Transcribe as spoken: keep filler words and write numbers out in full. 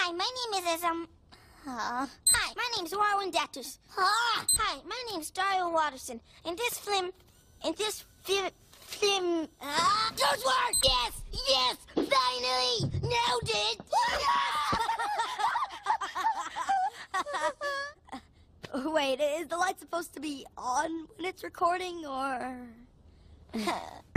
Hi, my name is um. Uh, hi, my name's Warwin Datus. Uh, hi, my name's Dario Watterson. In this film, in this film, film. Uh, Those words. Yes, yes, finally, nailed it. Wait, is the light supposed to be on when it's recording, or?